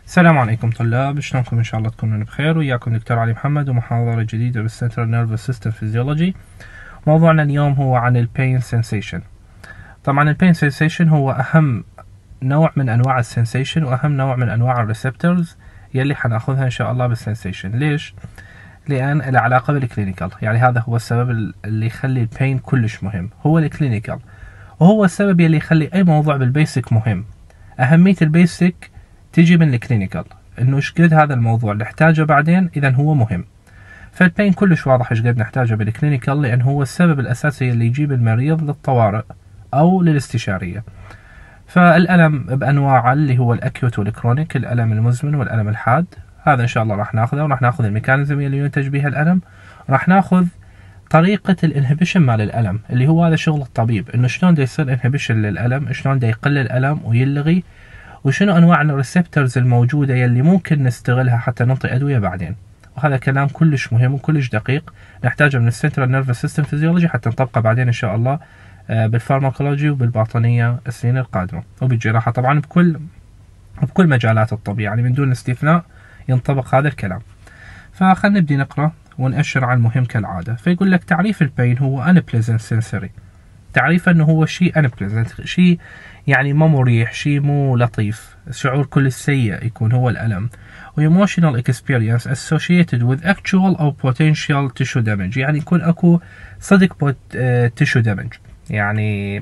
السلام عليكم طلاب، شلونكم؟ ان شاء الله تكونون بخير. وياكم دكتور علي محمد ومحاضرة جديدة بالسنترال نيرفس سيستم فيزيولوجي. موضوعنا اليوم هو عن البين سensation. طبعا البين sensation هو اهم نوع من انواع السنسيشن واهم نوع من انواع الريسبتورز يلي حناخذها ان شاء الله بالسنسيشن. ليش؟ لان له علاقة بالكلينيكال، يعني هذا هو السبب اللي يخلي البين كلش مهم، هو الكلينيكال، وهو السبب يلي يخلي اي موضوع بالبيسك مهم. اهمية البيسك تجي من الكلينيكال، انه ايش قد هذا الموضوع اللي نحتاجه بعدين، اذا هو مهم. فالبين كلش واضح ايش قد نحتاجه بالكلينيكال، لان هو السبب الاساسي اللي يجيب المريض للطوارئ او للاستشارية. فالالم بانواعه اللي هو الاكيوت والكرونيك، الالم المزمن والالم الحاد، هذا ان شاء الله راح ناخذه، وراح ناخذ الميكانيزم اللي ينتج بها الالم، راح ناخذ طريقة الانهبيشن مال الالم اللي هو هذا شغل الطبيب، انه شلون دا يصير انهبيشن للالم، شلون دا يقل الالم ويلغي، وشنو انواع الريسبتورز الموجوده يلي ممكن نستغلها حتى نعطي ادويه بعدين. وهذا كلام كلش مهم وكلش دقيق نحتاجه من السنترال نيرفس سيستم فيزيولوجي حتى نطبقه بعدين ان شاء الله بالفارماكولوجي وبالباطنيه السنين القادمه، وبالجراحه طبعا بكل مجالات الطب، يعني من دون استثناء ينطبق هذا الكلام. فخلنا نبدي نقرا ونأشر على المهم كالعاده. فيقول لك تعريف البين هو unpleasant sensory. تعريفه انه هو شيء unpleasant، شيء يعني ما مريح، شيء مو لطيف، شعور كل سيء يكون هو الألم. و emotional experience associated with actual أو potential tissue damage، يعني يكون أكو صدق tissue damage، يعني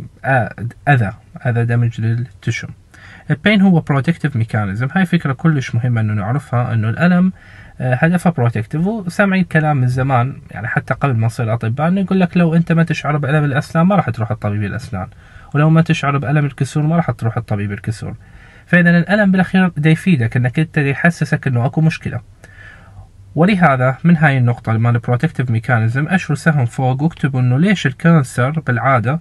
أذى دمج للتشو. البين هو protective mechanism. هاي فكرة كلش مهمة انه نعرفها، انه الألم هدفها بروتكتيف. وسامعين كلام من زمان، يعني حتى قبل ما نصير اطباء، انه يقول لك لو انت ما تشعر بألم الاسنان ما راح تروح الطبيب الاسنان، ولو ما تشعر بألم الكسور ما راح تروح الطبيب الكسور. فاذا الألم بالاخير دا يفيدك، انك انت يحسسك انه اكو مشكلة. ولهذا من هاي النقطة مال البروتكتيف ميكانيزم اشروا سهم فوق واكتبوا انه ليش الكانسر بالعادة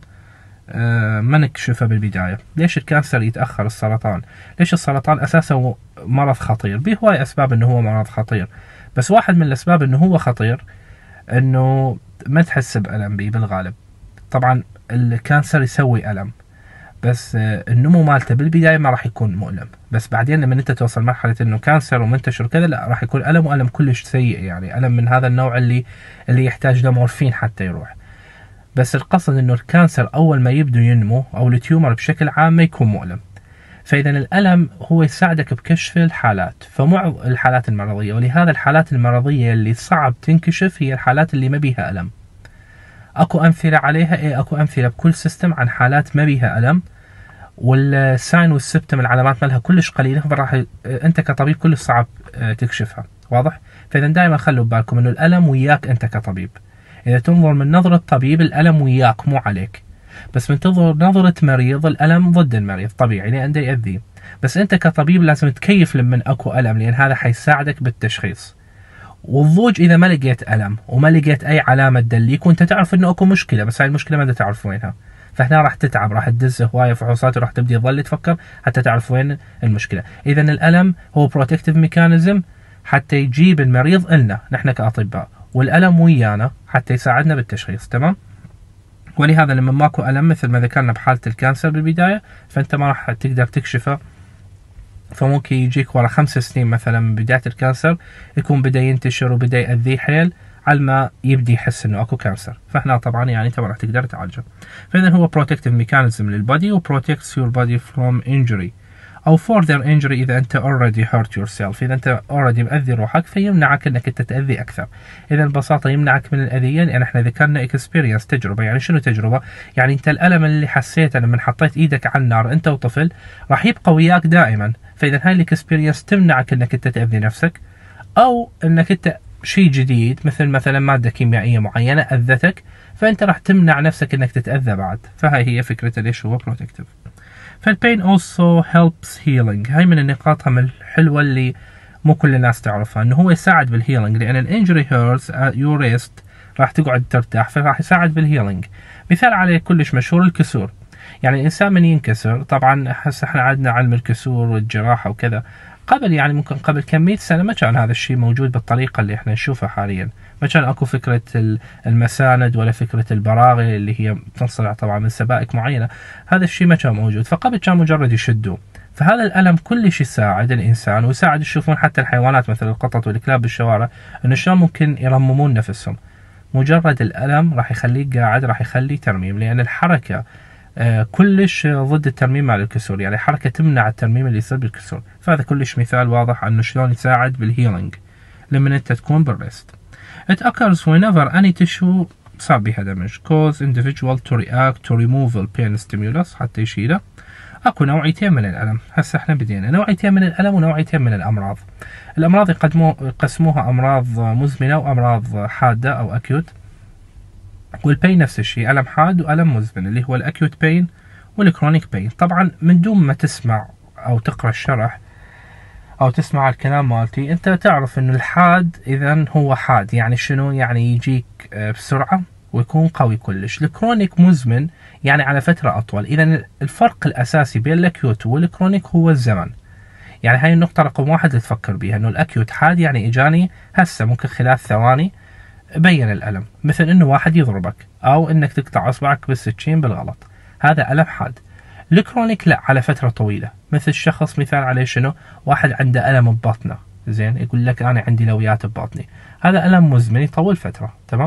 ما نكشفه بالبداية، ليش الكانسر يتأخر، السرطان ليش السرطان أساسا مرض خطير. به هواي أسباب أنه هو مرض خطير، بس واحد من الأسباب أنه هو خطير أنه ما تحس بألم به بالغالب. طبعا الكانسر يسوي ألم، بس النمو مالته بالبداية ما راح يكون مؤلم، بس بعدين لما انت توصل مرحلة انه كانسر ومنتشر كذا، لا راح يكون ألم، وألم كلش سيء، يعني ألم من هذا النوع اللي يحتاج له مورفين حتى يروح. بس القصد انه الكانسر اول ما يبدو ينمو او التيومر بشكل عام ما يكون مؤلم. فاذا الالم هو يساعدك بكشف الحالات، فمعظم الحالات المرضيه، ولهذا الحالات المرضيه اللي صعب تنكشف هي الحالات اللي ما بيها الم. اكو امثله عليها، اكو امثله بكل سيستم عن حالات ما بيها الم، والساين والسبتم العلامات مالها كلش قليله، فراح انت كطبيب كلش صعب تكشفها. واضح؟ فاذا دائما خلوا ببالكم انه الالم وياك انت كطبيب. إذا تنظر من نظرة طبيب الألم وياك مو عليك، بس من تنظر نظرة مريض الألم ضد المريض، طبيعي لأن ده يأذيه. بس أنت كطبيب لازم تكيف لمن أكو ألم، لأن هذا حيساعدك بالتشخيص. والضوج إذا ما لقيت ألم وما لقيت أي علامة تدليك وأنت تعرف إنه أكو مشكلة، بس هاي المشكلة ما تعرف وينها، فهنا راح تتعب، راح تدز هواية فحوصات، وراح تبدي تظل تفكر حتى تعرف وين المشكلة. إذا الألم هو بروتكتيف ميكانيزم حتى يجيب المريض إلنا نحن كأطباء، والألم ويانا حتى يساعدنا بالتشخيص. تمام؟ ولهذا لما ماكو ألم مثل ما ذكرنا بحالة الكانسر بالبداية، فأنت ما راح تقدر تكشفه. فممكن يجيك ورا 5 سنين مثلا من بداية الكانسر يكون بدأ ينتشر وبدأ يأذيه حيل، على ما يبدي يحس انه اكو كانسر، فهنا طبعا يعني انت ما راح تقدر تعالجه. فاذا هو protective mechanism للبودي، و protects your body from injury او further injury اذا انت already hurt yourself، اذا انت already مأذي روحك فيمنعك انك انت تأذي اكثر. اذا ببساطة يمنعك من الاذية، لان احنا ذكرنا experience تجربة. يعني شنو تجربة؟ يعني انت الالم اللي حسيته لما حطيت ايدك على النار انت وطفل راح يبقى وياك دائما، فاذا هاي الاكسبيرينس تمنعك انك انت تأذي نفسك، او انك انت شيء جديد مثلا مادة كيميائية معينة أذتك، فأنت راح تمنع نفسك أنك تتأذى بعد. فهاي هي فكرة ليش هو protective. فالبين also helps healing. هاي من النقاط الحلوة اللي مو كل الناس تعرفها، أنه هو يساعد بالهيلينج، لأن الانجري hurts you rest، راح تقعد ترتاح، فراح يساعد بالهيلينج. مثال عليه كلش مشهور الكسور. يعني الإنسان من ينكسر، طبعا هسه احنا عندنا علم الكسور والجراحة وكذا، قبل يعني ممكن قبل كم 100 سنة ما كان هذا الشيء موجود بالطريقة اللي احنا نشوفها حاليا. ما كان اكو فكرة المساند ولا فكرة البراغي اللي هي تنصنع طبعا من سبائك معينة، هذا الشيء ما كان موجود. فقبل كان مجرد يشدوه، فهذا الألم كلش يساعد الإنسان، ويساعد تشوفون حتى الحيوانات مثل القطط والكلاب بالشوارع إنه شلون ممكن يرممون نفسهم. مجرد الألم راح يخليك قاعد، راح يخلي ترميم، لأن الحركة كلش ضد الترميم مع الكسور، يعني الحركة تمنع الترميم اللي يصير بالكسور. فهذا كلش مثال واضح انه شلون يساعد بالهيلينج لما انت تكون بالريست. It occurs whenever any tissue صار بها دمج cause individual to react to removal pain stimulus حتى يشيله. اكو نوعيتين من الألم، هسه احنا بدينا نوعيتين من الألم ونوعيتين من الأمراض. الأمراض يقسموها أمراض مزمنة وأمراض حادة أو أكيوت، والبين نفس الشيء، ألم حاد وألم مزمن اللي هو الأكيوت بين والكرونيك بين. طبعا من دون ما تسمع أو تقرأ الشرح أو تسمع الكلام مالتي أنت تعرف إنه الحاد إذا هو حاد، يعني شنو؟ يعني يجيك بسرعة ويكون قوي كلش. الكرونيك مزمن يعني على فترة أطول. إذا الفرق الأساسي بين الأكيوت والكرونيك هو الزمن. يعني هاي النقطة رقم واحد اللي تفكر بيها، إنه الأكيوت حاد يعني إجاني هسه ممكن خلال ثواني بين الألم، مثل إنه واحد يضربك أو إنك تقطع إصبعك بالسكين بالغلط، هذا ألم حاد. الكرونيك لا، على فترة طويلة، مثل الشخص مثال عليه شنو؟ واحد عنده ألم ببطنه، زين، يقول لك أنا عندي لويات ببطني، هذا ألم مزمن يطول فترة، تمام؟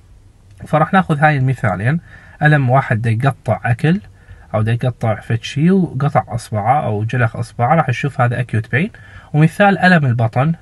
فراح ناخذ هاي المثالين، ألم واحد دا يقطع أكل أو دا يقطع فتشي وقطع أصبعه أو جلخ أصبعه، راح نشوف هذا أكيوت بين. ومثال ألم البطن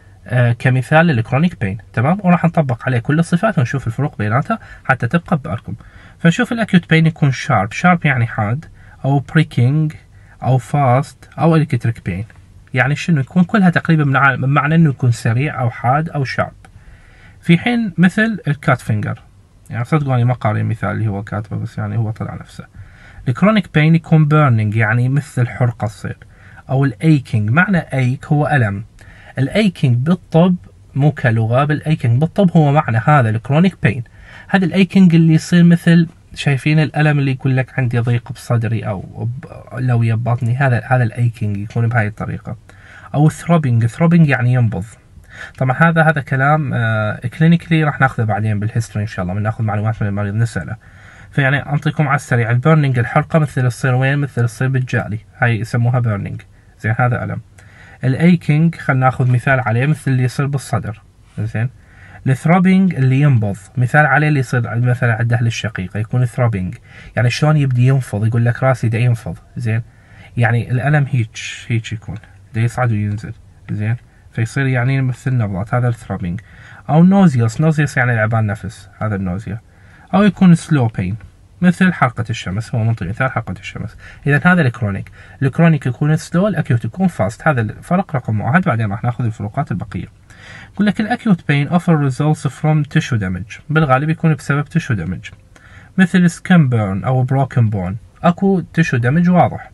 كمثال للكرونيك بين، تمام؟ وراح نطبق عليه كل الصفات ونشوف الفروق بيناتها حتى تبقى ببالكم. فنشوف الأكيوت بين يكون شارب يعني حاد، أو بريكينج أو فاست أو إلكتريك بين. يعني شنو؟ يكون كلها تقريبا بمعنى إنه يكون سريع أو حاد أو شارب. في حين مثل الكات فينجر، يعني صدقوني ما قاري المثال اللي هو كاتبه، بس يعني هو طلع نفسه. الكرونيك بين يكون بيرنينج يعني مثل حرقة تصير، أو الأيكينج، معنى أيك هو ألم. الايكينج بالطب مو كلغة، بالايكينج بالطب هو معنى هذا الكرونيك بين. هذا الايكينج اللي يصير مثل شايفين الألم اللي يقول لك عندي ضيق بصدري أو لوية ببطني، هذا الايكينج يكون بهاي الطريقة. أو ثروبينج يعني ينبض. طبعا هذا كلام كلينيكلي راح ناخذه بعدين بالهيستوري إن شاء الله، من ناخذ معلومات من المريض نسأله. فيعني أعطيكم على السريع، البيرنينج الحرقة مثل تصير وين؟ مثل تصير بالجالي، هاي يسموها بيرنينج، زين، هذا ألم. الايكينج خلينا ناخذ مثال عليه مثل اللي يصير بالصدر، زين. الثروبينج اللي ينبض، مثال عليه اللي يصير مثلا عند اهل الشقيقه يكون ثروبينج، يعني شلون يبدي ينفض، يقول لك راسي دا ينفض، زين، يعني الالم هيك يكون دا يصعد وينزل، زين، فيصير يعني مثل نبضات، هذا الثروبينج. او نوزيوس يعني العبان نفس، هذا النوزيا. او يكون سلو بين مثل حرقة الشمس، هو منطقي مثال حرقة الشمس. إذا هذا الكرونيك يكون سلو، الأكيوت يكون فاست. هذا الفرق رقم واحد، بعدين راح ناخذ الفروقات البقية. يقول لك الأكيوت بين often results from tissue damage، بالغالب يكون بسبب tissue damage، مثل skin burn أو broken bone، أكو tissue damage واضح.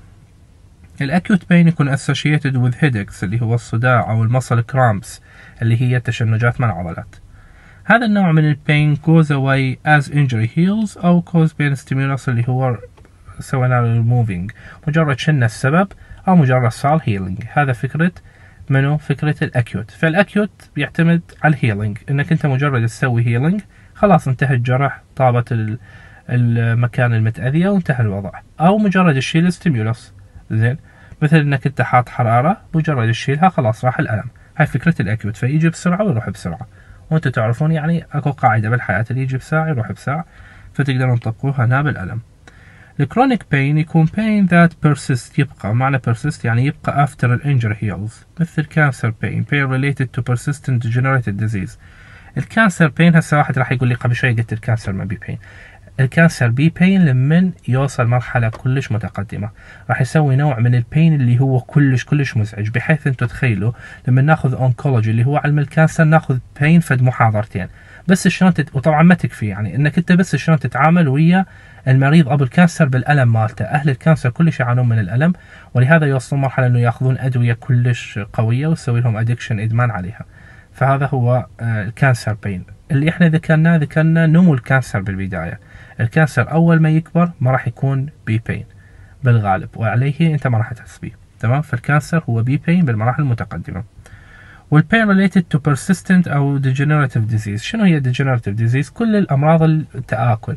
الأكيوت بين يكون associated with headaches اللي هو الصداع، أو المسل cramps اللي هي تشنجات من العضلات. هذا النوع من البين goes away as injury heals، أو cause pain stimulus اللي هو سوينا له removing، مجرد شلنا السبب أو مجرد صار healing. هذا فكرة منو؟ فكرة الأكيوت. فالأكيوت بيعتمد على الهيلينج، إنك أنت مجرد تسوي هيلينج خلاص انتهى الجرح، طابت المكان المتأذية وانتهى الوضع، أو مجرد تشيل الستيمولس، زين، مثل إنك أنت حاط حرارة مجرد تشيلها خلاص راح الألم. هاي فكرة الأكيوت، فيجي بسرعة ويروح بسرعة. وانتم تعرفون يعني اكو قاعدة بالحياة اللي يجي بساعة يروح بساعة، فتقدرون تطبقوها هنا بالألم. الكرونيك بين يكون pain that persists، يبقى، معنى persist يعني يبقى after the injury heals، مثل cancer pain related to persistent degenerative disease. الكانسر بين هسه واحد راح يقول لي قبل شوي قلت الكانسر ما بي بين. الكانسر بي بين لمن يوصل مرحلة كلش متقدمة، راح يسوي نوع من البين اللي هو كلش مزعج، بحيث انتم تخيلوا لما ناخذ اونكولوجي اللي هو علم الكانسر ناخذ بين فد محاضرتين بس شلون وطبعا ما تكفي، يعني انك انت بس شلون تتعامل ويا المريض ابو الكانسر بالالم مالته. اهل الكانسر كلش يعانون من الالم، ولهذا يوصلون مرحلة انه ياخذون ادوية كلش قوية وتسوي لهم ادكشن، ادمان عليها. فهذا هو الكانسر بين اللي احنا ذكرنا نمو الكانسر بالبداية. الكانسر اول ما يكبر ما راح يكون بي بين بالغالب، وعليه انت ما راح تحس به، تمام. فالكانسر هو بي بين بالمراحل المتقدمة. والبين related to persistent او degenerative disease. شنو هي degenerative disease؟ كل الامراض التآكل،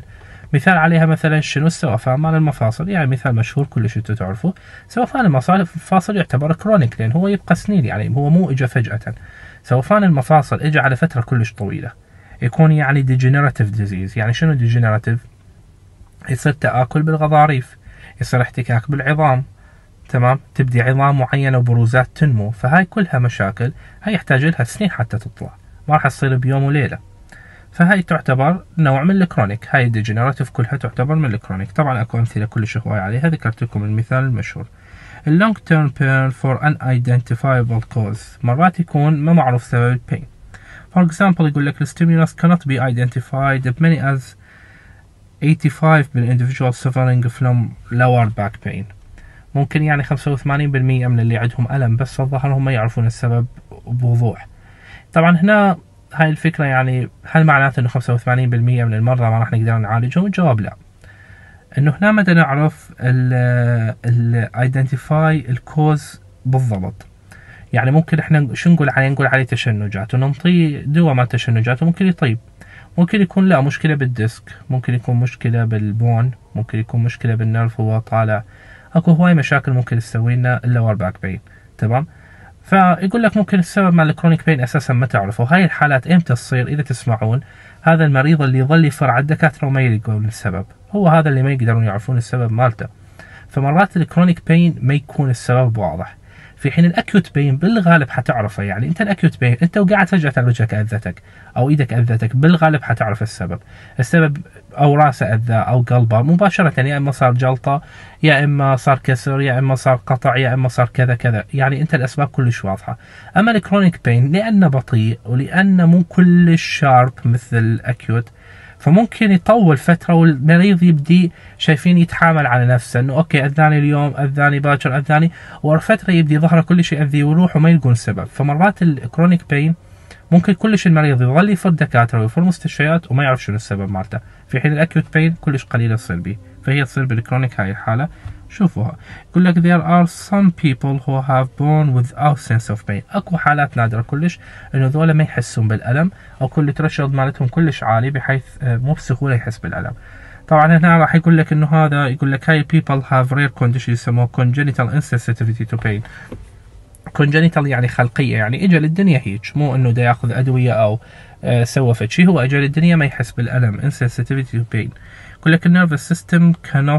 مثال عليها مثلا شنو؟ السوفان مال المفاصل، يعني مثال مشهور كلش انتم تعرفوه. سوفان المفاصل يعتبر كرونيك لان هو يبقى سنين، يعني هو مو اجى فجأة. سوفان المفاصل اجى على فترة كلش طويلة، يكون يعني degenerative disease. يعني شنو degenerative؟ يصير تآكل بالغضاريف، يصير احتكاك بالعظام، تمام، تبدي عظام معينة وبروزات تنمو، فهاي كلها مشاكل، هاي يحتاج لها سنين حتى تطلع، ما راح تصير بيوم وليلة. فهاي تعتبر نوع من الكرونيك، هاي الديجنراتيف كلها تعتبر من الكرونيك. طبعا اكو امثله كلش هواي عليها، ذكرت لكم المثال المشهور. اللونج تيرم بين فور ان ايدنتيفايبل كوز، مرات يكون ما معروف سبب البين. For example يقول لك the stimulus cannot be identified as many as 85 individual suffering from lower back pain. ممكن يعني 85% من اللي عندهم ألم بس الظهر هم ما يعرفون السبب بوضوح. طبعا هنا هاي الفكرة، يعني هل معناته انه 85% من المرضى ما راح نقدر نعالجهم؟ الجواب لا. انه هنا متى نعرف ال identify الكوز بالضبط. يعني ممكن احنا شو نقول عليه؟ نقول عليه تشنجات وننطيه دواء مال تشنجات وممكن يطيب. ممكن يكون لا مشكلة بالديسك، ممكن يكون مشكلة بالبون، ممكن يكون مشكلة بالنرف هو طالع. اكو هواي مشاكل ممكن تسوي لنا اللور باك بين، تمام. فيقول لك ممكن السبب مال الكرونيك بين اساسا ما تعرفه. هاي الحالات امتى تصير؟ اذا تسمعون هذا المريض اللي يظل يفر على الدكاتره وما يلقون السبب، هو هذا اللي ما يقدرون يعرفون السبب مالته. فمرات الكرونيك بين ما يكون السبب واضح، في حين الاكيوت بين بالغالب حتعرفه. يعني انت الاكيوت بين انت وقاعد فجاه رجلك اذتك او ايدك اذتك، بالغالب حتعرف السبب او راسه اذى او قلبه مباشره، يا اما صار جلطه، يا اما صار كسر، يا اما صار قطع، يا اما صار كذا كذا. يعني انت الاسباب كلش واضحه. اما الكرونيك بين لانه بطيء ولانه مو كلش شارب مثل الاكيوت، فممكن يطول فترة والمريض يبدي شايفين يتحامل على نفسه انه اوكي اذاني اليوم، اذاني باكر، اذاني، وفترة يبدي ظهره كل شيء يأذيه ويروح وما يلقون السبب. فمرات الكرونيك بين ممكن كلش المريض يظل يفر دكاترة ويفر مستشفيات وما يعرف شنو السبب مالته، في حين الاكيوت بين كلش قليلة تصير به. فهي تصير بالكرونيك هاي الحالة. شوفوها، يقول لك there are some people who have born without sense of pain. اكو حالات نادرة كلش انه ذولا ما يحسون بالألم، او كل threshold مالتهم كلش عالي بحيث مو بسهولة يحس بالألم. طبعا هنا راح يقول لك انه هذا، يقول لك هاي people have rare condition يسموه congenital insensitivity to pain. congenital يعني خلقية، يعني اجى للدنيا هيك، مو انه دا ياخذ ادوية او سوى فد شيء، هو اجى للدنيا ما يحس بالألم. insensitivity to pain. يقول لك nervous system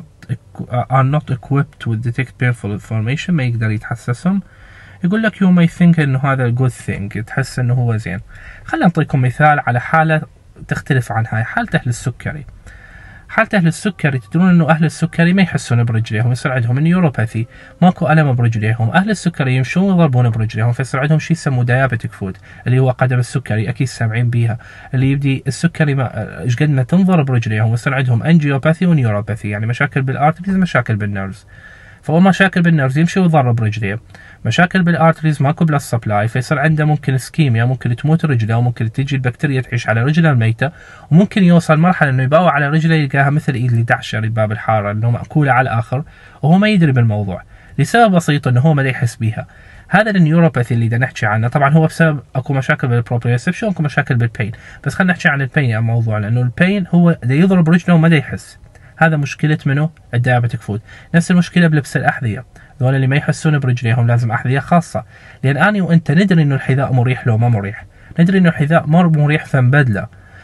are not equipped with detect painful information، ما يقدر يتحسسهم. يقول لك you may think انه هذا good thing، تحس انه هو زين. خلينا نعطيكم مثال على حالة تختلف عن هاي، حالة اهل السكري. حالة أهل السكري تدرون أنه أهل السكري ما يحسون برجليهم، يصير عندهم نيوروباثي، ماكو ألم برجليهم. أهل السكري يمشون ويضربون برجليهم، فيصير عندهم شيء يسموه دايابيتك فود، اللي هو قدم السكري، أكيد سامعين بيها، اللي يبدي السكري ما إيش قد ما تنضرب برجليهم ويصير عندهم أنجيوباثي ونيوروباثي، يعني مشاكل بالآرتريز، مشاكل بالنيرفز. فهو مشاكل بالنيرفز يمشي ويضرب رجليه، مشاكل بالارتريز ماكو بلس سبلاي، فيصير عنده ممكن اسكيميا، ممكن تموت رجله، وممكن تجي البكتيريا تعيش على رجله الميته، وممكن يوصل مرحله انه يباوع على رجله يلقاها مثل ايد اللي دعشر الباب الحاره، انه ماكوله على الاخر وهو ما يدري بالموضوع لسبب بسيط انه هو ما يحس بيها. هذا النيوروباثي اللي دا نحكي عنه طبعا هو بسبب اكو مشاكل بالبروبريوسبشن، اكو مشاكل بالبين، بس خلينا نحكي عن البين يا موضوع، لانه البين هو دا يضرب رجله وما دا يحس. هذا مشكلة منه الدايابيتك فود. نفس المشكلة بلبس الأحذية، ذول اللي ما يحسون برجليهم لازم أحذية خاصة، لأن أنا وأنت ندري إنه الحذاء مريح لو ما مريح، ندري إنه الحذاء مريح فنبدله،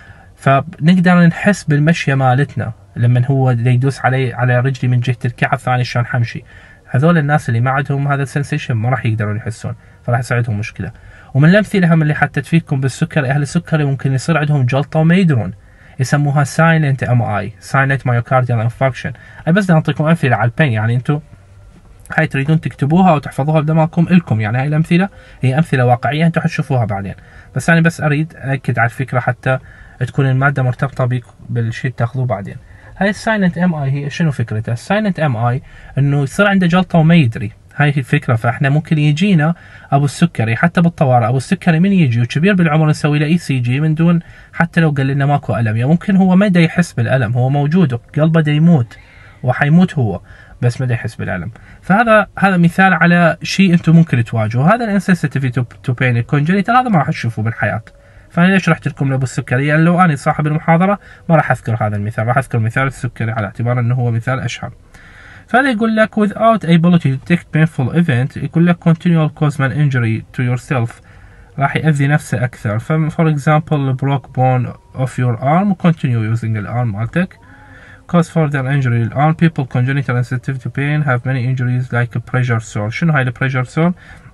فبنقدر نحس بالمشية مالتنا لما هو يدوس على رجلي من جهة الكعب ثاني شلون حمشي. هذول الناس اللي ما عندهم هذا السنسيشن ما راح يقدرون يحسون، فراح يصير عندهم مشكلة. ومن الأمثلة هم اللي حتى تفيدكم بالسكري، أهل السكري ممكن يصير عندهم جلطة وما يدرون، يسموها silent MI silent myocardial infarction. أي بس نعطيكم أمثلة على البين، يعني أنتم هاي تريدون تكتبوها وتحفظوها بدماغكم إلكم، يعني هاي الأمثلة هي أمثلة واقعية أنتم حتشوفوها بعدين، بس أنا بس أريد أكد على الفكرة حتى تكون المادة مرتبطة بك بالشيء تاخذوه بعدين. هاي السايلنت MI هي شنو فكرتها؟ السايلنت MI إنه يصير عنده جلطة وما يدري، هاي هي الفكرة. فاحنا ممكن يجينا ابو السكري حتى بالطوارئ، ابو السكري من يجي وكبير بالعمر نسوي له ECG من دون حتى لو قال لنا ماكو الم، يعني ممكن هو ما دا يحس بالالم، هو موجود قلبه دا يموت وحيموت هو، بس ما دا يحس بالالم. فهذا مثال على شيء انتم ممكن تواجهوا. هذا الانسنسيتيفيتي تو بين الكونجنيتال هذا ما راح تشوفوه بالحياة، فأنا ليش رحت لكم لأبو السكري؟ يعني لو أنا صاحب المحاضرة ما راح أذكر هذا المثال، راح أذكر مثال السكري على اعتبار أنه هو مثال أشهر. فهذا يقول لك without ability to detect painful event، يقول لك continual cause man injury to yourself، راح يأذي نفسه أكثر. for example broke bone of your arm و continue using الارم مالتك. cause further injury الarm، people congenital and sensitive to pain have many injuries like a pressure sore. شنو هاي البريشر سور؟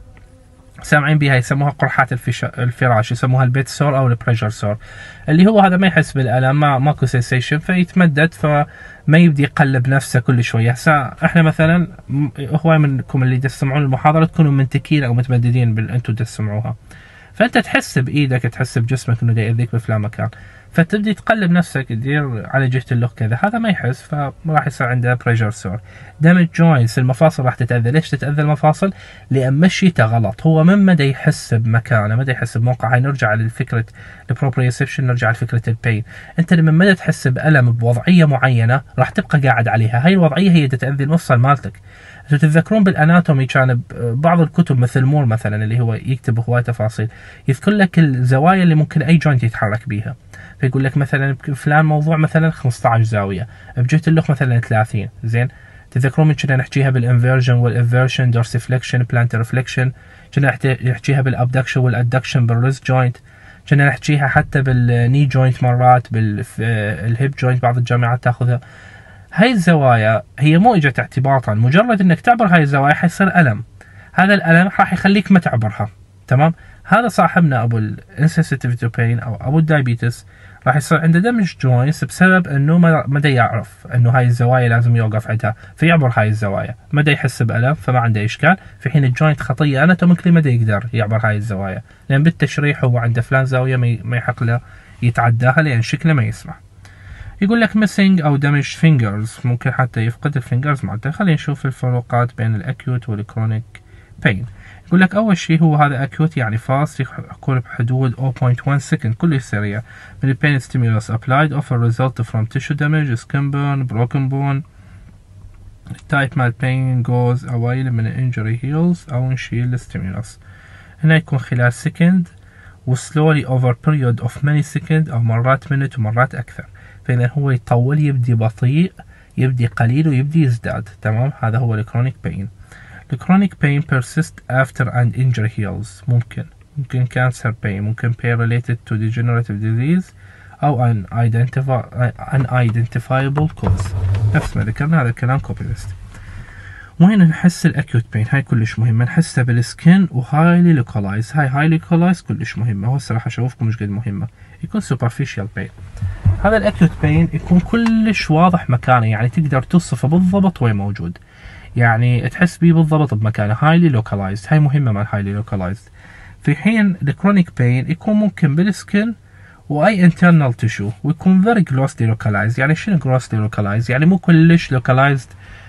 سامعين بها، يسموها قرحات الفراش، يسموها البيت سور او البريشر سور، اللي هو هذا ما يحس بالالم، ماكو سنسيشن، فيتمدد، فما يبدي يقلب نفسه كل شويه. هسه احنا مثلا هواي منكم اللي تسمعون المحاضره تكونوا منتكين او متمددين انتم تسمعوها، فانت تحس بايدك، تحس بجسمك انه يأذيك بفلان مكان، فتبدي تقلب نفسك تدير على جهة اللخ كذا، هذا ما يحس، فراح يصير عنده بريشر سور. دامج جوينتس، المفاصل راح تتأذى. ليش تتأذى المفاصل؟ لأن مشيته غلط، هو من مدى يحس بمكانه، مدى يحس بموقع. هاي نرجع لفكرة البروبريوسبشن، نرجع لفكرة البين. انت لما مدى تحس بألم بوضعية معينة راح تبقى قاعد عليها، هاي الوضعية هي تتأذي المفصل مالتك. تتذكرون بالاناتومي كان بعض الكتب مثل مور مثلا اللي هو يكتب هواي تفاصيل، يذكر لك الزوايا اللي ممكن اي جوينت يتحرك بيها، فيقول لك مثلا فلان موضوع مثلا 15 زاويه، بجهه اللخ مثلا 30. زين، تذكرون من كنا نحكيها بالانفيرجن والانفيرشن، دورسيفليكشن، بلانتر فليكشن، كنا نحكيها بالابدكشن والادكشن بالريست جوينت، كنا نحكيها حتى بالني جوينت مرات، بالهيب جوينت بعض الجامعات تاخذها. هاي الزوايا هي مو اجت اعتباطا، مجرد انك تعبر هاي الزوايا حيصير الم، هذا الالم راح يخليك ما تعبرها. تمام، هذا صاحبنا ابو الانسنسيتيفيتي بين او ابو الدايبيتس راح يصير عنده دمج جوينتس بسبب انه ما يعرف انه هاي الزوايا لازم يوقف عندها، فيعبر هاي الزوايا، ما يحس بالم، فما عنده اشكال، في حين الجوينت خطيه اناتوميكلي ما يقدر يعبر هاي الزوايا، لان بالتشريح هو عنده فلان زاويه ما يحق له يتعداها لان شكله ما يسمح. يقول لك missing أو damaged fingers، ممكن حتى يفقد الفينجرز مالته. خلينا نشوف الفروقات بين الأكيوت والكرونيك بين. يقول لك أول شيء هو هذا أكيوت يعني fast، يكون بحدود 0.1 second، كلش سريع. من pain stimulus applied often result from tissue damage, skin burn, broken bone. type مال pain goes away من injury heals أو نشيل الستيمولس. هنا يكون خلال second و slowly over period of many seconds أو مرات minute ومرات أكثر. فإذا هو يطول، يبدي بطيء، يبدي قليل، ويبدي يزداد. تمام، هذا هو الكرونيك بين. الكرونيك بين persist after and injury heals، ممكن cancer pain، ممكن pain related to degenerative disease أو unidentifiable cause. نفس ما ذكرنا، هذا الكلام كوبي بيست. وين نحس الاكيوت بين؟ هاي كلش مهمه، نحسها بالسكن وهايلي لوكالايز. هاي لوكالايز كلش مهمه، وهسه راح اشوفكم ايش قد مهمه. يكون سوبرفيشال بين. هذا الاكيوت بين يكون كلش واضح مكانه، يعني تقدر توصفه بالضبط وين موجود، يعني تحس بيه بالضبط بمكانه. هايلي لوكالايزد، هاي مهمه مال هايلي لوكالايزد. في حين الكرونيك بين يكون ممكن بالسكن واي internal tissue، ويكون very closely localized. يعني شنو closely localized؟ يعني مو كلش localized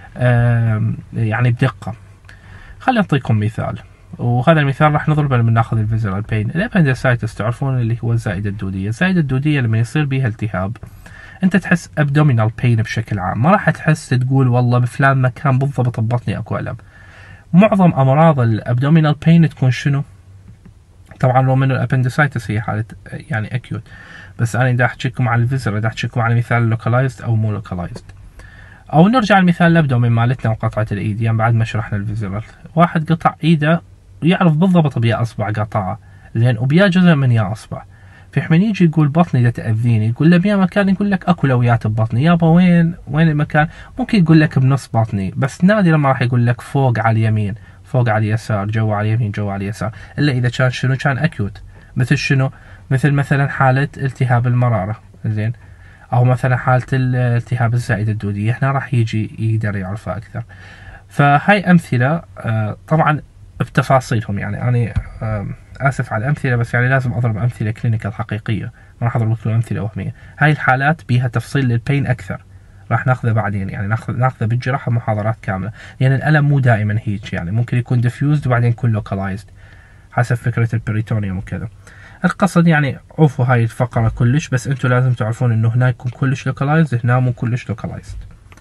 يعني بدقة. خلينا نعطيكم مثال، وهذا المثال راح نضربه لما ناخذ الفيزرال بين. الابندسايتس تعرفون اللي هو الزائدة الدودية. الزائدة الدودية لما يصير بيها التهاب انت تحس abdominal pain بشكل عام، ما راح تحس تقول والله بفلان مكان بالضبط ببطني اكو الم. معظم امراض الابدومينال بين تكون شنو؟ طبعا لو من الابندسايتس هي حالة يعني اكيوت، بس انا دا احكي لكم على الفيزرال، دا احكي لكم على مثال لوكالايزد او مو لوكالايزد. او نرجع لمثال الابدومين مالتنا وقطعة الايد، يعني بعد ما شرحنا الفيزرال. واحد قطع ايده ويعرف بالضبط بيا اصبع قطعه، زين، وبيا جزء من يا اصبع. في حين يجي يقول بطني دا تاذيني، يقول له بيا مكان، يقول لك اكو لويات ببطني. يابا وين المكان؟ ممكن يقول لك بنص بطني، بس نادرا ما راح يقول لك فوق على اليمين، فوق على اليسار، جوا على اليمين، جوا على اليسار، الا اذا كان شنو؟ كان اكيوت. مثل شنو؟ مثلا حالة التهاب المرارة، زين، او مثلا حالة الالتهاب الزائدة الدودية، هنا راح يجي يقدر يعرفها اكثر. فهاي امثلة طبعا بتفاصيلهم، يعني انا اسف على الامثلة، بس يعني لازم اضرب امثلة كلينيكال حقيقية، ما راح اضرب لكم امثلة وهمية. هاي الحالات بيها تفصيل للبين اكثر، راح ناخذه بعدين، يعني ناخذه بالجراحة محاضرات كاملة، لان يعني الالم مو دائما هيك، يعني ممكن يكون ديفيوزد وبعدين يكون لوكالايزد حسب فكرة البريتونيوم وكذا. القصد يعني عوفوا هاي الفقرة كلش، بس انتم لازم تعرفون انه هنا يكون كلش لوكالايزد، هنا مو كلش لوكالايزد.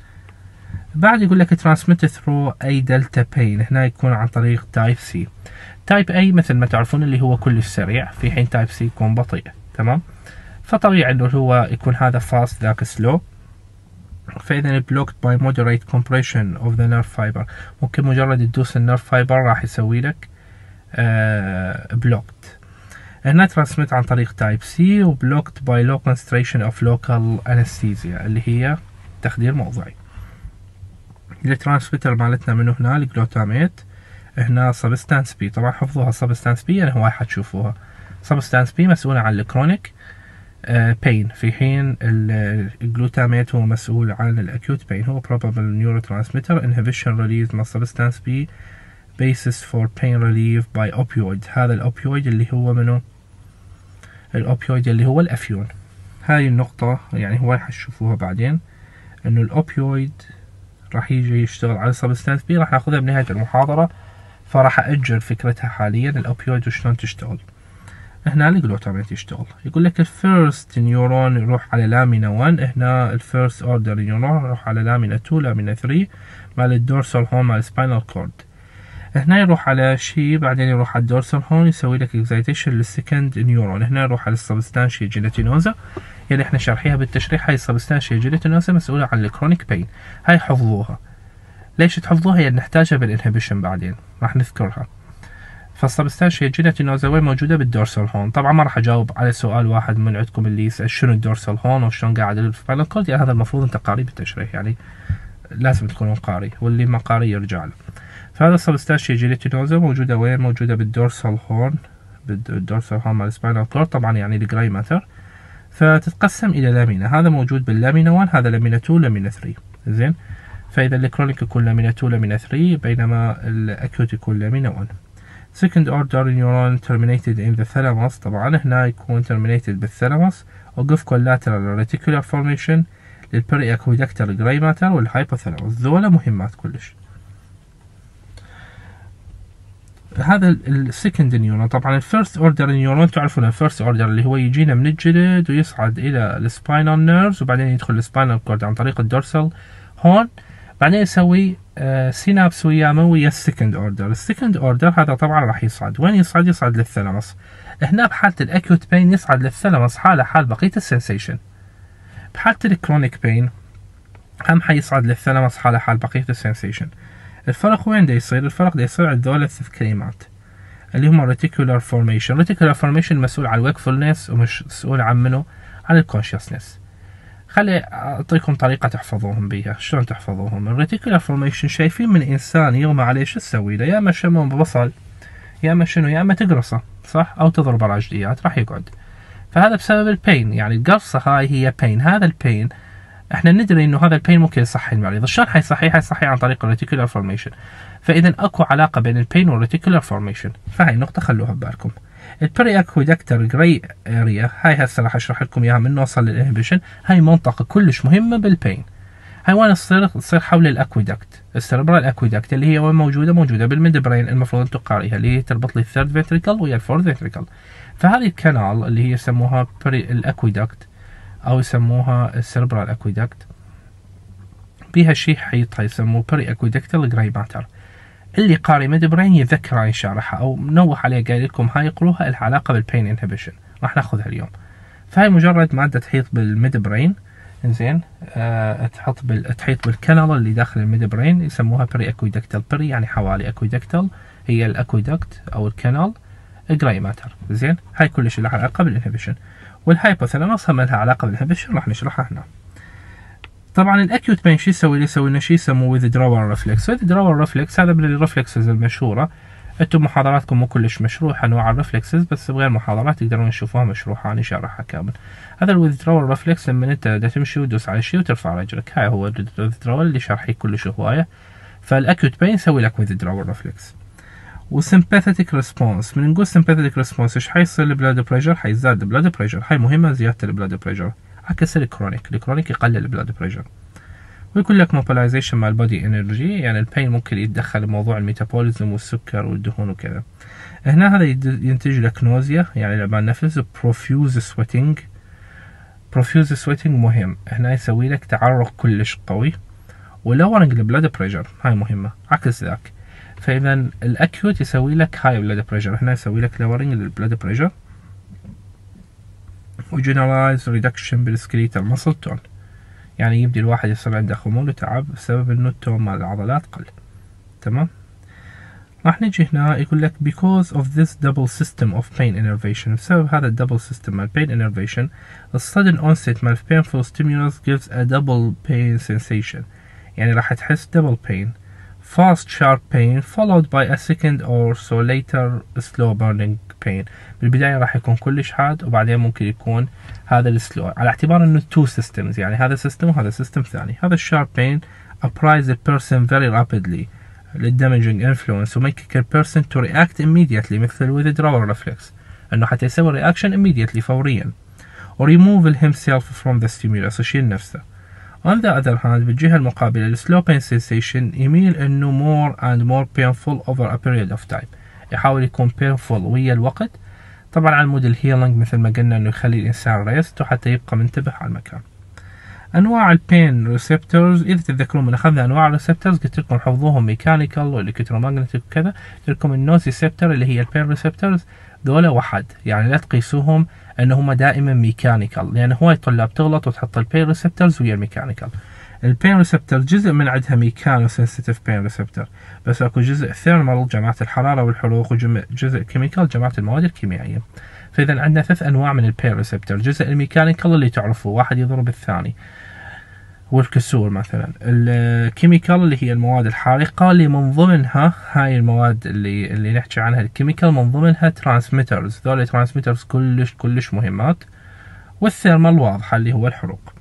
بعد يقول لك transmitted through A delta pain، هنا يكون عن طريق تايب سي. تايب A مثل ما تعرفون اللي هو كلش سريع، في حين تايب سي يكون بطيء. تمام. فطبيعي انه هو يكون هذا فاست ذاك سلو. فاذا blocked by moderate compression of the nerve fiber، ممكن مجرد تدوس النيرف فايبر راح يسوي لك blocked. هنا ترانسميت عن طريق تايب سي، وبلوكت باي لو concentration of local anesthesia اللي هي تخدير موضعي. الترانسميتر مالتنا منه هنا الجلوتاميت، هنا سبستانس بي. طبعا حفظوها سبستانس بي يعني هواي حتشوفوها. سبستانس بي مسؤولة عن الكرونيك بين، في حين الجلوتاميت هو مسؤول عن الاكيوت بين. هو probable neurotransmitter inhibition release من substance B basis for pain relief by opioid. هذا الأوبيويد اللي هو منه الأوبيويد اللي هو الأفيون. هاي النقطة يعني هواي حتشوفوها بعدين، إنه الأوبيويد راح يجي يشتغل على substance B، راح ناخذها بنهاية المحاضرة، فراح أجل فكرتها حاليا الأوبيويد وشلون تشتغل. هنا الجلوتاميت يشتغل. يقول لك الفيرست نيورون يروح على لامينا 1، هنا الفيرست اوردر نيورون يروح على لامينا 2 لامينا 3 مال الدورسال هون مال السباينال كورد. هنا يروح على شيء، بعدين يروح على الدورسال هون يسوي لك اكزايتيشن للسكند نيورون. هنا يروح على السبستانشيا جيلاتينوزا اللي احنا شارحيها بالتشريح. هاي السبستانشيا جيلاتينوزا مسؤولة عن الكرونيك بين. هاي حفظوها. ليش تحفظوها؟ هي نحتاجها بالانهبيشن بعدين راح نذكرها. فالسبستانشيا جيلاتينوزا وين موجودة؟ بالدورسال هون. طبعا ما راح اجاوب على سؤال واحد من عندكم اللي يسأل شنو الدورسال هون وشلون قاعد السباينال كورد، يعني هذا المفروض انت قاري بالتشريح، يعني لازم تكونون قاري، واللي ما قاري يرجع له. فهذا السبستانشيا جيلاتينوزا موجودة وين؟ موجودة بالدورسال هون، بالدورسال هون مال السباينال كورد، طبعا يعني الجراي ماتر. فتتقسم الى لامينا، هذا موجود باللامينا 1، هذا لامينا 2 لامينا 3. زين. فاذا الكرونيك يكون لامينا 2 لامينا 3، بينما الاكيوت يكون لامينا 1. second order neuron terminated in the thalamus، طبعا هنا يكون terminated بالثالاموس، وقف collateral reticular formation للبري اكويدكتال جراي ماتر والهايبوثالاموس. ذولا مهمات كلش. هذا السكند نيورون. طبعا الفيرست اوردر نيورون تعرفون الفيرست اوردر اللي هو يجينا من الجلد ويصعد الى السباينال نيرفز، وبعدين يدخل السباينال كورد عن طريق الدورسال هون، بعدين يسوي سينابس ويا السكند اوردر. السكند اوردر هذا طبعا راح يصعد وين؟ يصعد للثالاموس. هنا بحالة الاكيوت بين يصعد للثالاموس حال بقية السنسيشن. بحالة الكرونيك بين هم حيصعد للثالاموس حال بقية السنسيشن. الفرق وين دا يصير؟ الفرق دا يصير عند ذول الثلاث كلمات اللي هم reticular formation. reticular formation مسؤول عن الوكفولنس ومش مسؤول عن منه؟ عن الكونشسنس. خلي أعطيكم طريقة تحفظوهم بيها. شلون تحفظوهم؟ الريتيكولار فورميشن شايفين من إنسان يغمى عليه شو تسوي له؟ يا إما شمه ببصل، يا إما شنو، يا إما تقرصه، صح؟ أو تضرب راجليات راح يقعد. فهذا بسبب البين، يعني القرصة هاي هي بين. هذا البين احنا ندري انه هذا البين ممكن يصحي المريض. شلون حيصحي عن طريق الريتيكولار فورميشن. فإذا أكو علاقة بين البين والريتيكولار فورميشن. فهاي النقطة خلوها ببالكم. البري اكويدكتر جراي اريا هاي هسه راح اشرح لكم اياها من نوصل للانهبيشن. هاي منطقة كلش مهمة بالبين. هاي وين تصير حول الاكويدكت، السيربرال اكويدكت اللي هي وين موجودة بالميد برين. المفروض انتم قاريها اللي هي تربط لي الثيرد فنتريكل ويا الفورث فنتريكل. فهذه الكنال اللي هي يسموها بري الاكويدكت او يسموها السيربرال اكويدكت، بيها شيء حيطها يسموه بري اكويدكتال جراي ماتر. اللي قاري ميد برين يذكر عن شارحها او منوح عليه قايل لكم هاي يقروها العلاقه بالبين انهبيشن، راح ناخذها اليوم. فهي مجرد ماده تحيط بالميد برين، انزين، تحيط بالكنال اللي داخل الميد برين، يسموها بري اكويدكتال. بري يعني حوالي، اكويدكتال هي الاكويدكت او الكنال، جراي ماتر. زين. هاي كلش لها علاقه بالانهبيشن. والهايبوثالاموس هم لها علاقه بالانهبيشن، راح نشرحها هنا. طبعا الاكيوت بين شو يسوي لنا شيء يسموه withdrawal reflex. withdrawal reflex هذا من الرفلكسز المشهوره. انتم محاضراتكم مو كلش مشروحه انواع الرفلكسز، بس بغير محاضرات تقدرون تشوفوها مشروحه، انا شارحها كامل. هذا الwithdrawal reflex لما انت تمشي وتدوس على شيء وترفع رجلك، هاي هو الwithdrawal اللي شارحيه كلش هوايه. فالاكيوت بين يسوي لك withdrawal reflex. وسمباثيتك ريسبونس، من نقول سمباثيتك ريسبونس ايش حيصير؟ البلاد بريشر حيزداد البلاد بريشر. هاي مهمه زياده البلاد بريشر، عكس الكرونيك يقلل البلاد بريشر. ويقول لك موبيلايزيشن مع البودي انرجي، يعني البين ممكن يتدخل بموضوع الميتابوليزم والسكر والدهون وكذا. هنا هذا ينتج لك نوزيا يعني لعبان نفس. بروفيوز سويتنج مهم، هنا يسوي لك تعرق كلش قوي. ولورنج البلاد بريشر هاي مهمه عكس ذاك. فاذا الاكيوت يسوي لك هاي بلاد بريشر، هنا يسوي لك لورنج للبلاد بريشر. وجنرالايز ريدكشن بالسكليتال ماسل تون، يعني يبدي الواحد يصير عنده خمول وتعب بسبب انه التون مال العضلات قل. تمام. راح نجي هنا يقول لك because of this double system of pain innervation، بسبب هذا الدبل سيستم مال pain innervation the sudden onset مال painful stimulus gives a double pain sensation، يعني راح تحس double pain fast sharp pain followed by a second or so later slow burning pain. بالبداية راح يكون كلش حاد وبعدين ممكن يكون هذا السلو، على اعتبار انه two systems، يعني هذا سيستم وهذا سيستم ثاني. هذا الشارب pain apprise the person very rapidly للدامجing influence وميك a person to react immediately مثل withdrawal reflex، انه حتى يسوي reaction immediately فوريا، و remove himself from the stimulus يشيل نفسه. On the other hand بالجهة المقابلة ال slow pain sensation يميل انه more and more painful over a period of time، يحاول يكون painful ويا الوقت، طبعا على مود الهيلينج مثل ما قلنا انه يخلي الانسان ريست وحتى يبقى منتبه على المكان. انواع البين ريسبتورز، اذا تتذكرون من اخذنا انواع الريسبتورز قلت لكم حفظوهم ميكانيكال والكترومagnetic وكذا، قلت لكم النوز ريسبتور اللي هي البين ريسبتورز ذولا وحد، يعني لا تقيسوهم انهم دائما ميكانيكال، لان هواي طلاب تغلط وتحط البين ريسبتورز ويا الميكانيكال. البين ريسبتور جزء من عندها ميكانو سنسيتيف بين ريسبتور، بس اكو جزء ثيرمال جماعة الحرارة والحروق، وجزء كيميكال جماعة المواد الكيميائية. فاذا عندنا 3 انواع من البين ريسبتور، جزء الميكانيكال اللي تعرفوه واحد يضرب الثاني والكسور مثلا، الكيميكال اللي هي المواد الحارقة اللي من ضمنها هاي المواد اللي نحكي عنها الكيميكال من ضمنها ترانسميترز، ذول ترانسميترز كلش مهمات، والثيرمال واضحة اللي هو الحروق.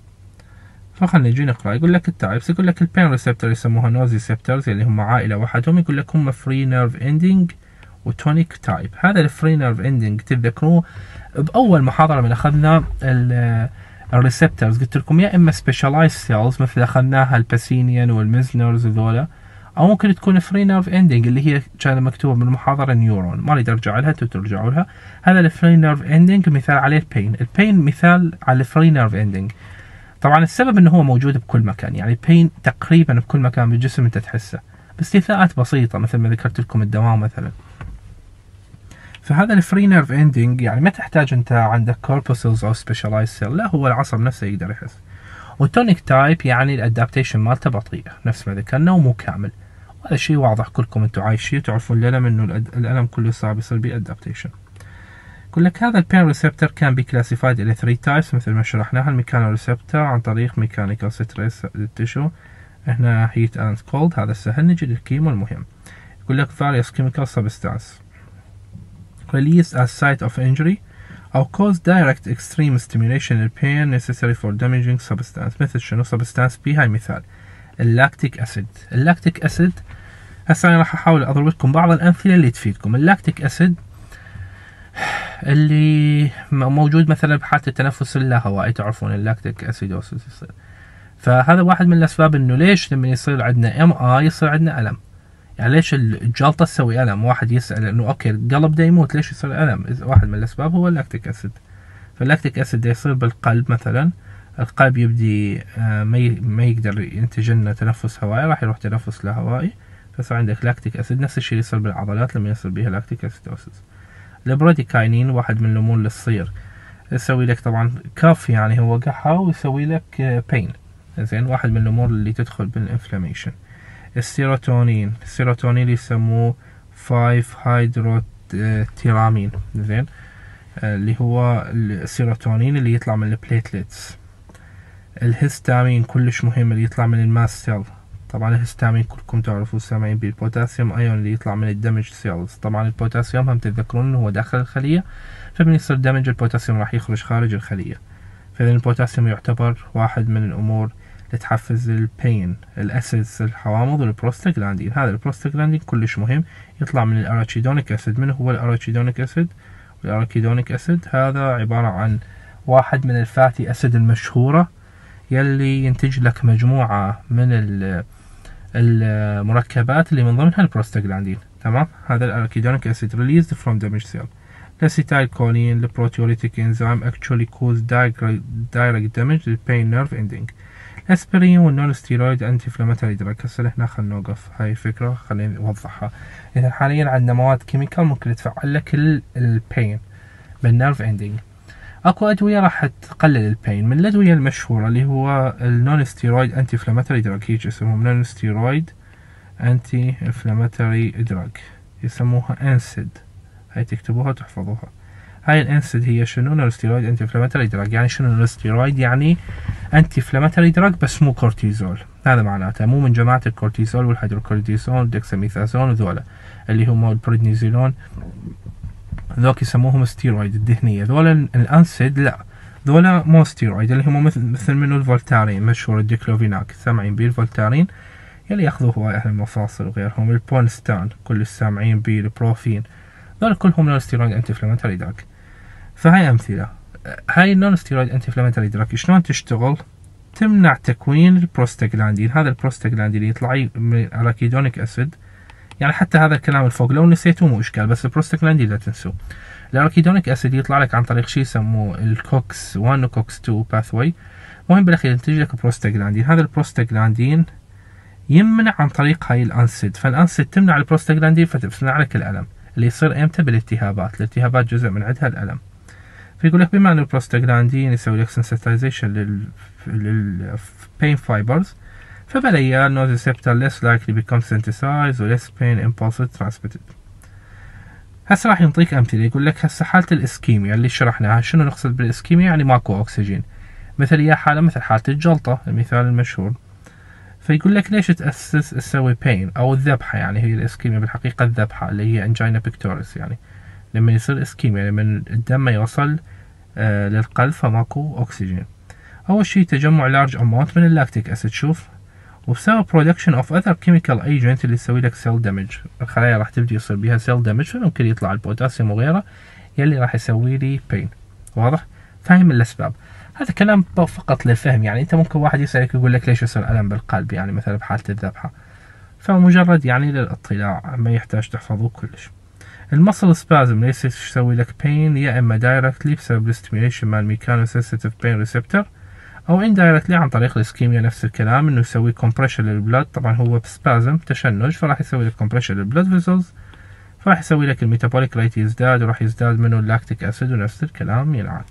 فخلنا نجي نقرأ. يقول لك التايبس، يقول لك البين ريسبتور يسموها نوز ريسبتورز اللي هم عائلة وحدهم، يقول لك هم فري نيرف اندنج وتونيك تايب. هذا الفري نيرف اندنج تتذكروه بأول محاضرة من أخذنا الريسبتورز، قلت لكم يا إما سبيشالايز سيلز مثل أخذناها الباسينيان والميزنرز ذولا، أو ممكن تكون فري نيرف اندنج اللي هي كان مكتوب من المحاضرة نيورون، ما أريد أرجع لها ترجعوا لها. هذا الفري نيرف اندنج مثال عليه البين مثال على الفري نيرف اندنج. طبعا السبب انه هو موجود بكل مكان، يعني البين تقريبا بكل مكان بالجسم انت تحسه، باستثناءات بسيطة مثل ما ذكرت لكم الدوام مثلا. فهذا الفري نيرف اندنج يعني ما تحتاج انت عندك كوربوسلز او سبيشالايز سيل، لا هو العصب نفسه يقدر يحس. والتونيك تايب يعني الادابتيشن مالته بطيئة نفس ما ذكرنا ومو كامل، وهذا الشيء واضح كلكم انتم عايشين تعرفون الالم انه الالم كله صعب يصير بيه ادابتيشن. يقول لك هذا البين ريسبتور كان بي كلاسيفايد الى 3 تايبس مثل ما شرحناها. الميكانو ريسبتور عن طريق ميكانيكال ستريس تيشو، هنا هيت اند كولد، هذا السهل. نجي للكيمو المهم. يقول لك various chemical substance released as site of injury أو cause direct extreme stimulation in pain necessary for damaging substance. مثل شنو substance بي؟ هاي مثال اللاكتيك أسيد. اللاكتيك أسيد هسه أنا راح أحاول أضرب لكم بعض الأمثلة اللي تفيدكم. اللاكتيك أسيد اللي موجود مثلا بحالة التنفس اللاهوائي، تعرفون اللاكتيك أسيدوسيس يصير، فهذا واحد من الأسباب إنه ليش لما يصير عندنا MI يصير عندنا ألم. يعني ليش الجلطة تسوي ألم؟ واحد يسأل إنه أوكي القلب دا يموت ليش يصير ألم؟ واحد من الأسباب هو اللاكتيك أسيد. فاللاكتيك أسيد دا يصير بالقلب مثلا، القلب يبدي ما يقدر ينتج لنا تنفس هوائي، راح يروح تنفس لا هوائي، فصار عندك لاكتيك أسيد. نفس الشيء يصير بالعضلات لما يصير بها لاكتيك أسيدوسيس. البراديكاينين واحد من الأمور اللي تصير يسوي لك طبعا كاف، يعني هو قحة ويسوي لك بين، زين، واحد من الأمور اللي تدخل بالإنفلاميشن. السيروتونين اللي يسموه 5 هيدروتيرامين، زين، اللي هو السيروتونين اللي يطلع من البليتلتس. الهستامين كلش مهم اللي يطلع من الماست سيل. طبعا الهستامين كلكم تعرفوا سامعين بالبوتاسيوم ايون اللي يطلع من الدمج سيلز. طبعا البوتاسيوم هم تتذكرون انه هو داخل الخلية، فمن يصير دمج البوتاسيوم راح يخرج خارج الخلية. فإذا البوتاسيوم يعتبر واحد من الأمور اللي تحفز البين. الأسيدز الحوامض والبروستاجلاندين، هذا البروستاجلاندين كلش مهم يطلع من الأراكيدونيك أسيد. من هو الأراكيدونيك أسيد؟ الأراكيدونيك أسيد هذا عبارة عن واحد من الفاتي أسيد المشهورة يلي ينتج لك مجموعة من المركبات اللي من ضمنها البروستاجلاندين. تمام، هذا الأراكيدونيك أسيد released from damaged cell. الأسيتايل كولين البروتيوليتيك انزيم actually cause direct damage to the pain nerve ending. الأسبرين والنون ستيرويد أنتي إنفلاماتوري دراج. هسه هنا خلينا نوقف هاي الفكرة، خلينا نوضحها. إذا حاليا عندنا مواد كيميكال ممكن تفعل لك البين بالنيرف اندنج. اكو ادوية راح تقلل البين. من الادوية المشهورة اللي هو النون ستيرويد انتي انفلاماتوري دراج، هيك اسمهم نون ستيرويد انتي انفلاماتوري دراج، يسموها انسيد. هاي تكتبوها وتحفظوها. هاي الانسيد هي شنو؟ نون ستيرويد انتي انفلاماتوري دراج. يعني شنو نون ستيرويد؟ يعني انتي انفلاماتوري دراج بس مو كورتيزول. هذا معناته مو من جماعة الكورتيزول والهيدروكورتيزون والدكساميثازون وذولا اللي هم البريدنيزولون، ذوك يسموهم ستيرويد الدهنية. ذولا الانسيد لا، ذولا مو ستيرويد، اللي هم مثل منو الفولتارين، مشهور الديكلوفيناك، سامعين بيه الفولتارين يلي ياخذوه هواي اهل المفاصل وغيرهم، البونستان كل السامعين بيه، البروفين، ذول كلهم نون ستيرويد انتي انفلاماتوري دراج. فهاي امثله. هاي النون ستيرويد انتي انفلاماتوري دراج شلون تشتغل؟ تمنع تكوين البروستاجلاندين. هذا البروستاجلاندين يطلع من اراكيدونيك اسيد، يعني حتى هذا الكلام الفوق لو نسيتوه مو اشكال، بس البروستاجلاندين لا تنسوه. الاراكيدونيك اسيد يطلع لك عن طريق شيء يسموه الكوكس 1 وكوكس 2 باثوي. مهم بالاخير ينتج لك بروستاجلاندين. هذا البروستاجلاندين يمنع عن طريق هاي الانسيد، فالانسيد تمنع البروستاجلاندين فتمنع لك الالم اللي يصير امتى؟ بالالتهابات. الالتهابات جزء من عندها الالم. فيقول لك بما ان البروستاجلاندين يسوي لك سنسيتايزيشن pain fibers، فبليا النوزيسبتر less likely become synthesized و less pain impulses transmitted. هسه راح ينطيك امثله. يقول لك هسه حاله الاسكيميا اللي شرحناها، شنو نقصد بالاسكيميا؟ يعني ماكو اكسجين. مثل يا حاله مثل حاله الجلطه المثال المشهور. فيقول لك ليش تسوي بين او الذبحه، يعني هي الاسكيميا بالحقيقه الذبحه اللي هي انجينا بيكتوريس، يعني لما يصير اسكيميا لما الدم ما يوصل للقلب فماكو اكسجين. اول شيء تجمع لارج اماونت من اللاكتيك اسيد، شوف، وبسبب برودكشن اوف اذر كيميكال ايجنت اللي يسوي لك سيل دامج. الخلايا راح تبدي يصير بها سيل دامج، فممكن يطلع البوتاسيوم وغيره يلي راح يسوي لي بين. واضح؟ فاهم الاسباب. هذا كلام فقط للفهم، يعني انت ممكن واحد يسألك يقول لك ليش يصير ألم بالقلب، يعني مثلا بحالة الذبحة، فمجرد يعني للاطلاع، ما يحتاج تحفظه كلش. المصل سبازم ليش يسوي لك بين؟ يا اما دايركتلي بسبب الاستيميليشن مال ميكانو سنسيتيف بين ريسبتور، او اندايركتلي عن طريق الاسكيميا نفس الكلام، انه يسوي كومبريشن للبلد. طبعا هو بسبازم تشنج، فراح يسوي لك كومبريشن للبلد فيزلز، فراح يسوي لك الميتابوليك ريت يزداد، وراح يزداد منه اللاكتيك اسيد، ونفس الكلام ينعاد.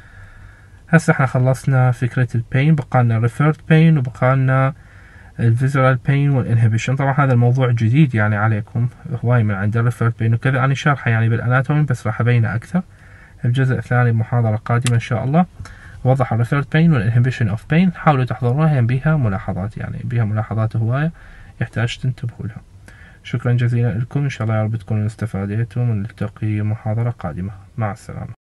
هسه احنا خلصنا فكرة البين، بقالنا ريفيرد بين وبقالنا الفيزورال بين والانهبيشن. طبعا هذا الموضوع جديد يعني عليكم هواي من عند الريفيرد بين وكذا، انا شارحه يعني بالاناتومي بس راح ابينه اكثر الجزء الثاني بمحاضرة قادمة ان شاء الله. وضح الريفيرد بين والانهبيشن اوف بين، حاولوا تحضروها، هم بيها ملاحظات، يعني بيها ملاحظات هواية يحتاج تنتبهوا لها. شكرا جزيلا لكم، ان شاء الله يا رب تكونوا استفادتوا. من نلتقي محاضرة قادمة، مع السلامة.